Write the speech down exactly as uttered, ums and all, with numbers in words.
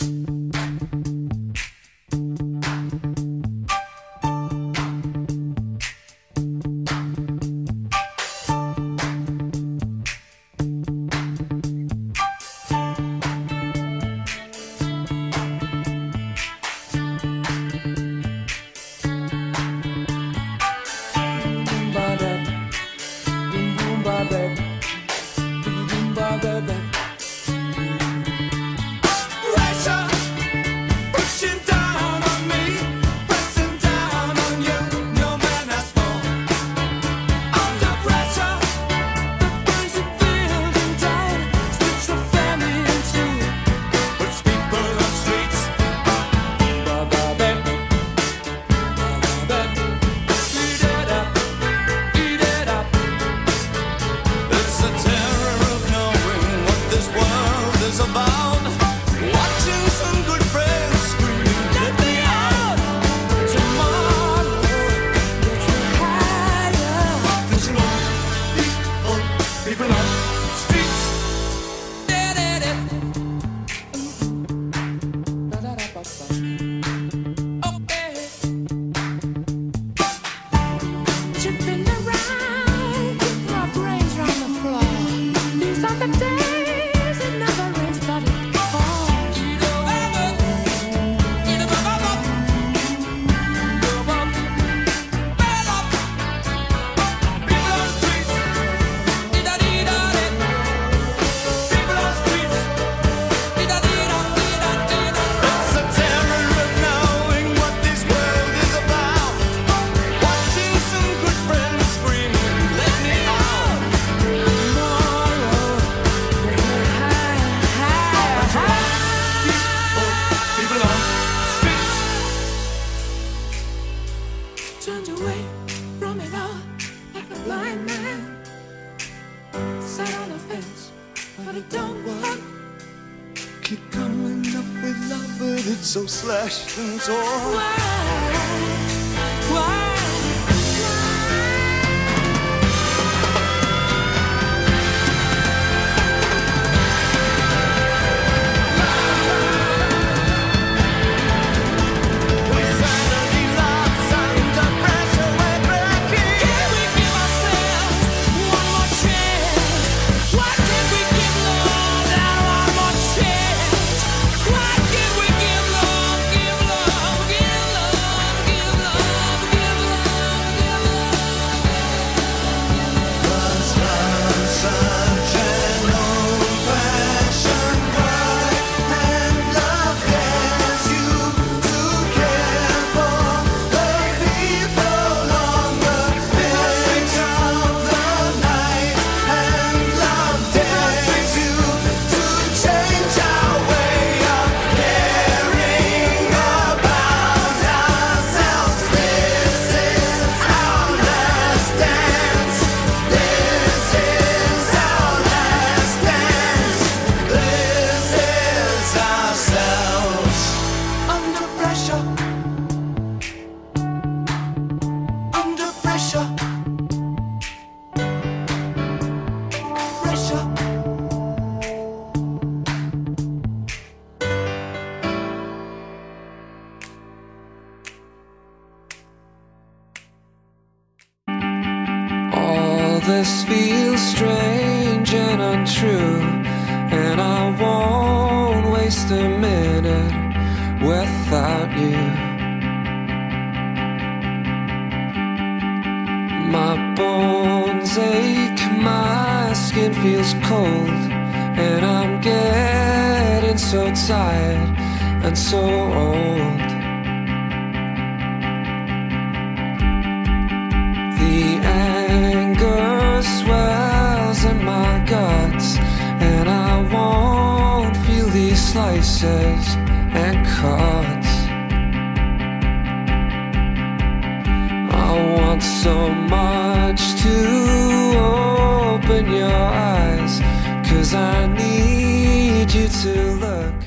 Turned away from it all like a blind man. Sat on the fence, but it don't work. Keep coming up with love, but it's so slashed and torn. Why? Why? This feels strange and untrue, and I won't waste a minute without you. My bones ache, my skin feels cold, and I'm getting so tired and so old. The anger swells in my guts, and I won't feel these slices and cuts. I want so much to open your eyes, 'cause I need you to look